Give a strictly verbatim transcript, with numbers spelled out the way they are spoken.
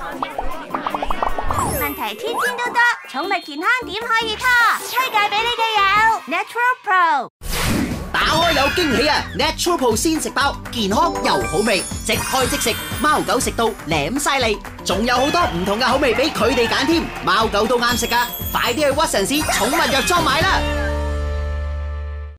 問題天天都多，寵物健康點可以拖？推介俾你嘅有 Natural Pro。 打開有驚喜啊 ！Natural Pro 鮮食包，健康又好味，即開即食，貓狗食到舐晒脷，仲有好多唔同嘅口味俾佢哋揀添，貓狗都啱食噶，快啲去屈臣氏寵物藥妝買啦！